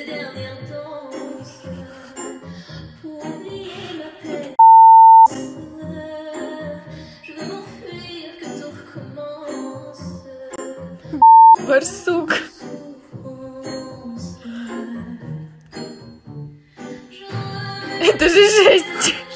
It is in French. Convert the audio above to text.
dernières danses pour oublier ma peine. Je veux m'enfuir, que tout recommence. Барсук. Souffrance. Это же жесть.